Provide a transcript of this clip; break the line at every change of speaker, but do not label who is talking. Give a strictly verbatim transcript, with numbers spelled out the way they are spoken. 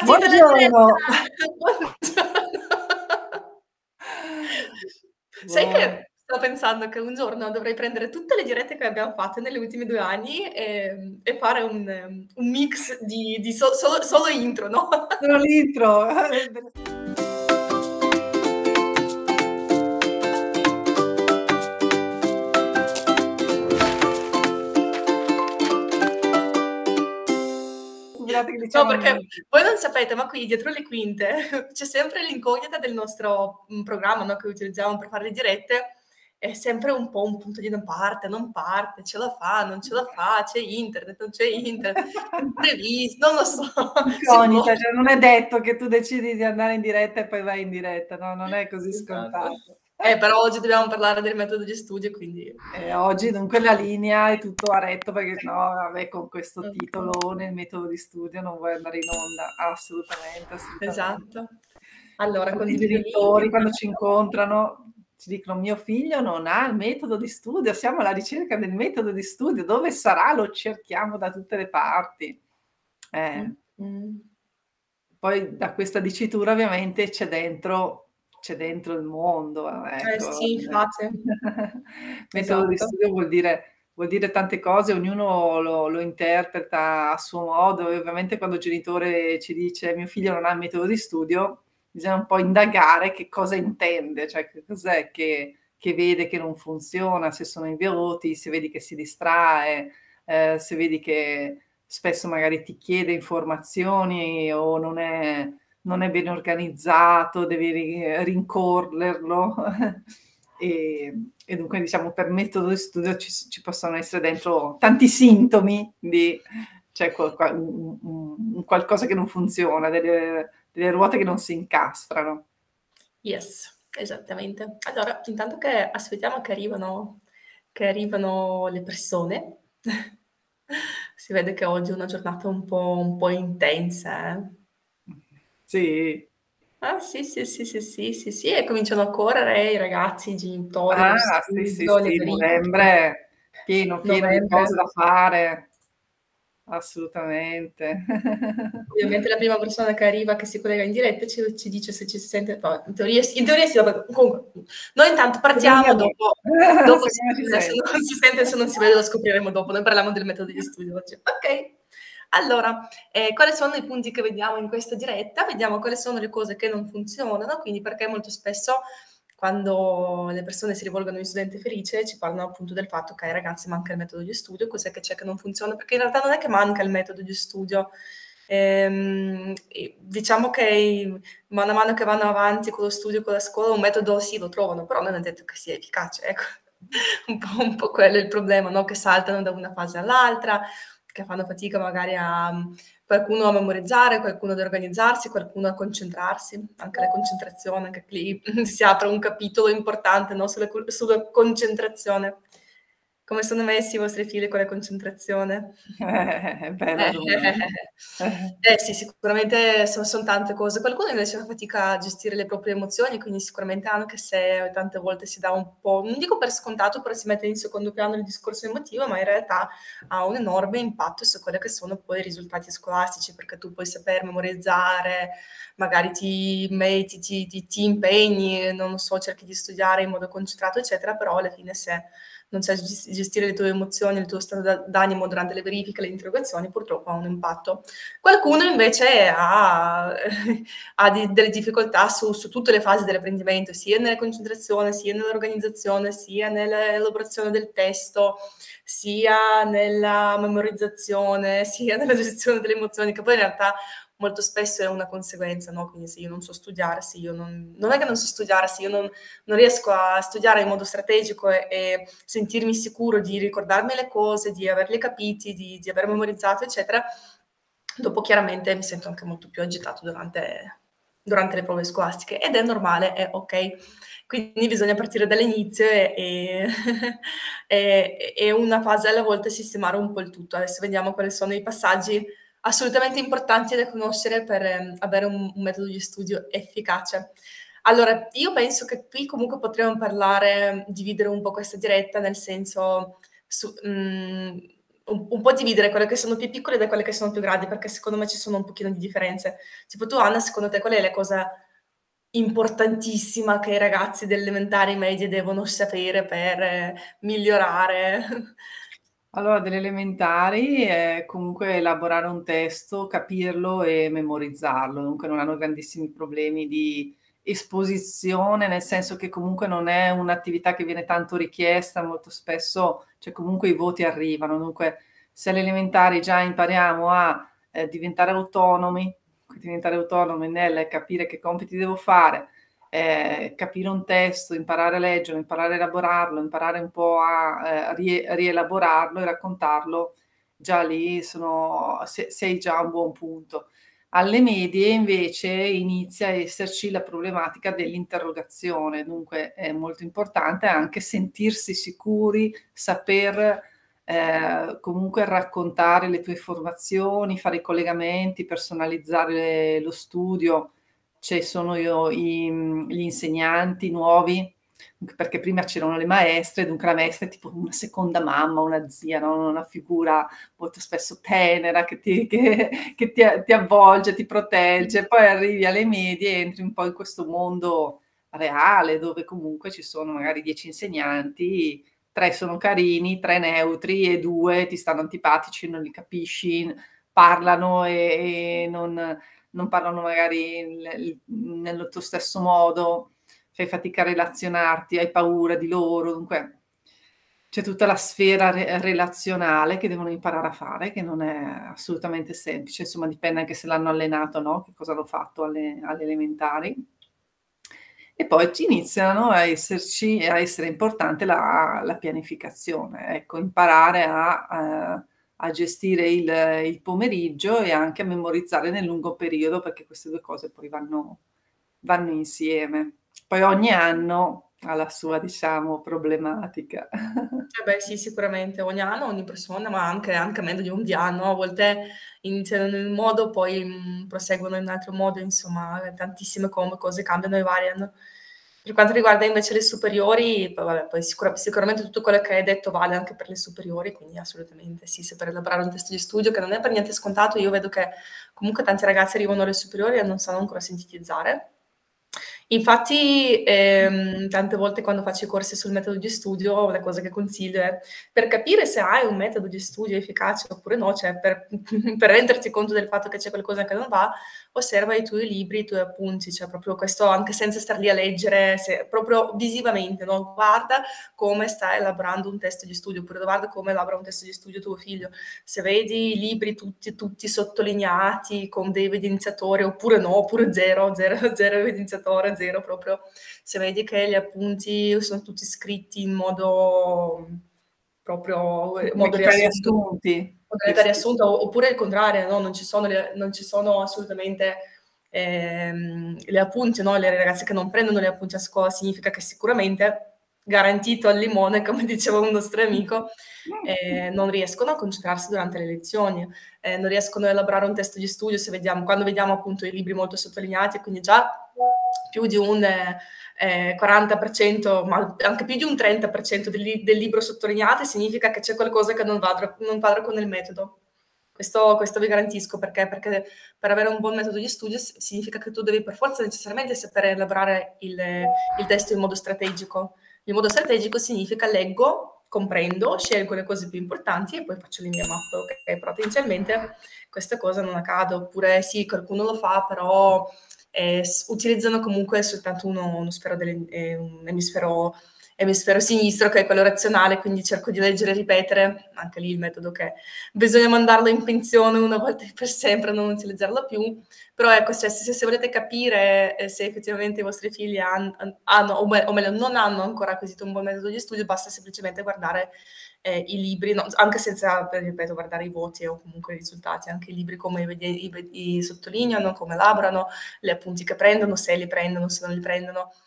partita la
Buongiorno.
diretta! Buongiorno. Sai
Buon
che sto pensando che un giorno dovrei prendere tutte le dirette che abbiamo fatto negli ultimi due anni, ehm, e fare un un mix di di so solo solo intro, no?
Solo l'intro. Scusate che
No,
diciamo
perché voi non sapete, ma qui dietro le quinte c'è sempre l'incognita del nostro, mhmm, programma, no, che utilizziamo per fare le dirette, è sempre un po' un punto di non parte, non parte, ce la fa, non ce la fa, c'è internet, non c'è internet, imprevis non lo so, si
Incognita,
blocca.
cioè non è detto che tu decidi di andare in diretta e poi vai in diretta, no, non è così
Esatto.
scontato.
Eh, però oggi dobbiamo parlare del metodo di studio, quindi
E oggi dunque la linea è tutto a retto perché no, vabbè, con questo
Okay.
titolone, il metodo di studio, non vuoi andare in onda. Assolutamente, assolutamente.
Esatto. Allora
Tutti i
condivido il link
genitori quando ci
intanto.
incontrano ci dicono: "Mio figlio non ha il metodo di studio, siamo alla ricerca del metodo di studio, dove sarà? Lo cerchiamo da tutte le parti." Eh.
Mh-mh.
Poi da questa dicitura ovviamente c'è dentro c'è dentro il mondo,
Eh
ecco.
sì, infatti.
Metodo di
Esatto.
studio vuol dire vuol dire tante cose, ognuno lo lo interpreta a suo modo e ovviamente quando il genitore ci dice: "Mio figlio non ha il metodo di studio", bisogna un po' indagare che cosa intende, cioè che cos'è che che vede che non funziona, se sono i voti, se vedi che si distrae, ehm, se vedi che spesso magari ti chiede informazioni o non è non è ben organizzato, devi ri rincorrerlo. Ehm, e dunque diciamo per metodo di studio ci s ci possono essere dentro tanti sintomi di c'è qua qua un un un qualcosa che non funziona, delle delle ruote che non si incastrano.
Yes, esattamente. Allora, intanto che aspettiamo che arrivano che arrivano le persone, si vede che oggi è una giornata un po' un po' intensa, eh.
Sì.
Ah sì, sì, sì, sì, sì, sì, sì, e cominciano a correre i ragazzi, i genitori, lo
Ah, sì, sì,
studio, le
sì,
verifiche.
novembre pieno, pieno di cose
Novembre.
da fare. Assolutamente.
Ovviamente la prima persona che arriva, che si collega in diretta ci ci dice se ci si sente no, in teoria sì in teoria sì, vabbè, comunque noi intanto
Secondo me
partiamo,
no.
dopo dopo se
Secondo me ci
se
sei.
non si sente, se non si vede lo scopriremo dopo. Noi parliamo del metodo di studio oggi. Okay. Allora, ehm, quali sono i punti che vediamo in questa diretta? Vediamo quali sono le cose che non funzionano, quindi perché molto spesso quando le persone si rivolgono agli studenti Felice ci parlano appunto del fatto che ai ragazzi manca il metodo di studio, cos'è che c'è che non funziona, perché in realtà non è che manca il metodo di studio, ehm, e diciamo che i mano a mano che vanno avanti con lo studio, con la scuola, un metodo sì, lo trovano, però non è detto che sia efficace, ecco. Un po' un po' quello è il problema, no, che saltano da una fase all'altra, che fanno fatica magari a mhmm, qualcuno a memorizzare, qualcuno ad organizzarsi, qualcuno a concentrarsi. Anche la concentrazione, anche lì si apre un capitolo importante, no, sulla cul sulla concentrazione. Come sono messi i vostri figli con la concentrazione?
Bella domanda.
Eh sì, sicuramente son son tante cose. Qualcuno invece fa fatica a gestire le proprie emozioni, quindi sicuramente anche se tante volte si dà un po' non dico per scontato, però si mette in secondo piano il discorso emotivo, ma in realtà ha un enorme impatto su quelle che sono poi i risultati scolastici, perché tu puoi saper memorizzare, magari ti metti ti ti ti impegni, non lo so, cerchi di studiare in modo concentrato, eccetera, però alla fine se non sai ges gestire le tue emozioni, il tuo stato d'a d'animo durante le verifiche, le interrogazioni, purtroppo ha un impatto. Qualcuno invece ha ha di delle difficoltà su su tutte le fasi dell'apprendimento, sia nella concentrazione, sia nell'organizzazione, sia nell'elaborazione del testo, sia nella memorizzazione, sia nella gestione delle emozioni, che poi in realtà molto spesso è una conseguenza, no, quindi se io non so studiare, se io non non è che non so studiare, se io non non riesco a studiare in modo strategico e e sentirmi sicuro di ricordarmi le cose, di averli capiti, di di aver memorizzato, eccetera, dopo chiaramente mi sento anche molto più agitato durante durante le prove scolastiche ed è normale, è okay. Quindi bisogna partire dall'inizio e e e e una fase alla volta sistemare un po' il tutto. Adesso vediamo quali sono i passaggi assolutamente importanti da conoscere per avere un un metodo di studio efficace. Allora, io penso che qui comunque potremmo parlare dividere un po' questa diretta, nel senso su mhmm, un un po' dividere quelle che sono più piccole da quelle che sono più grandi, perché secondo me ci sono un pochino di differenze. Tipo tu Anna, secondo te qual è la cosa importantissima che i ragazzi delle elementari medie devono sapere per migliorare?
Allora, delle elementari è comunque elaborare un testo, capirlo e memorizzarlo, dunque non hanno grandissimi problemi di esposizione, nel senso che comunque non è un'attività che viene tanto richiesta, molto spesso, cioè comunque i voti arrivano, dunque se alle elementari già impariamo a eh, diventare autonomi, diventare autonomi nel capire che compiti devo fare, eh, capire un testo, imparare a leggerlo, imparare a elaborarlo, imparare un po' a eh, rie- rielaborarlo e raccontarlo, già lì sono, se- sei già a un buon punto. Alle medie invece inizia a esserci la problematica dell'interrogazione, dunque è molto importante anche sentirsi sicuri, saper eh, comunque raccontare le tue informazioni, fare i collegamenti, personalizzare lo studio. Ci sono io, i, gli insegnanti nuovi, perché prima c'erano le maestre, dunque la maestra è tipo una seconda mamma, una zia, no? Una figura molto spesso tenera che, ti, che, che ti, ti avvolge, ti protegge, poi arrivi alle medie e entri un po' in questo mondo reale dove comunque ci sono magari dieci insegnanti, tre sono carini, tre neutri e due ti stanno antipatici, non li capisci, parlano e, e non, non parlano magari nel, nel tuo stesso modo, fai fatica a relazionarti, hai paura di loro, dunque c'è tutta la sfera re- relazionale che devono imparare a fare, che non è assolutamente semplice, insomma dipende anche se l'hanno allenato, no? Che cosa hanno fatto alle, alle elementari. E poi ci iniziano a esserci, a essere importante la, la pianificazione, ecco, imparare a, eh, a gestire il, il pomeriggio e anche a memorizzare nel lungo periodo, perché queste due cose poi vanno, vanno insieme. Poi ogni anno ha la sua, diciamo, problematica.
Eh beh sì, sicuramente ogni anno, ogni persona, ma anche anche meno di un anno, a volte iniziano in un modo, poi, mhmm, proseguono in un altro modo, insomma, tantissime com cose cambiano e variano. Per quanto riguarda invece le superiori, poi vabbè, poi sicura sicuramente tutto quello che hai detto vale anche per le superiori, quindi assolutamente sì, saper elaborare un testo di studio che non è per niente scontato. Io vedo che comunque tanti ragazzi arrivano alle superiori e non sanno ancora sintetizzare. Infatti, ehm, tante volte quando faccio i corsi sul metodo di studio, la cosa che consiglio è per capire se hai un metodo di studio efficace oppure no, cioè per, per renderti conto del fatto che c'è qualcosa che non va, osserva i tuoi libri, i tuoi appunti, cioè proprio questo anche senza star lì a leggere, se, proprio visivamente, no? Guarda come stai elaborando un testo di studio, oppure guarda come elabora un testo di studio tuo figlio. Se vedi i libri tutti, tutti sottolineati con dei evidenziatori, oppure no, oppure zero, zero, zero evidenziatore, zero proprio, se vedi che gli appunti sono tutti scritti in modo proprio in modo
Che fai
riassunto,
riassunti. Sì,
modalità
sì.
riassunta, oppure il contrario, no? Non ci sono, le, non ci sono assolutamente ehm, le appunti, no? Le ragazze che non prendono le appunti a scuola significa che sicuramente garantito al limone, come diceva un nostro amico, eh, non riescono a concentrarsi durante le lezioni, eh, non riescono a elaborare un testo di studio, se vediamo, quando vediamo appunto i libri molto sottolineati, quindi già più di un eh, quaranta per cento, ma anche più di un trenta per cento del, li- del libro sottolineato, significa che c'è qualcosa che non va, non va con il metodo. Questo, questo vi garantisco, perché? Perché per avere un buon metodo di studio significa che tu devi per forza necessariamente sapere elaborare il, il testo in modo strategico. Il modo strategico significa leggo, comprendo, scelgo le cose più importanti e poi faccio le mie mappe, ok? Però tendenzialmente questa cosa non accade, oppure sì, qualcuno lo fa, però eh, utilizzano comunque soltanto uno, uno sfero delle, eh, un emisfero, emisfero sinistro, che è quello razionale, quindi cerco di leggere e ripetere, anche lì il metodo che bisogna mandarlo in pensione una volta per sempre, non utilizzarlo più. Però ecco, cioè, se, se volete capire eh, se effettivamente i vostri figli han, hanno, o, me, o meglio, non hanno ancora acquisito un buon metodo di studio, basta semplicemente guardare eh, i libri, no, anche senza, ripeto, guardare i voti o comunque i risultati, anche i libri come i, i, i sottolineano, come elaborano, gli appunti che prendono, se li prendono, se non li prendono.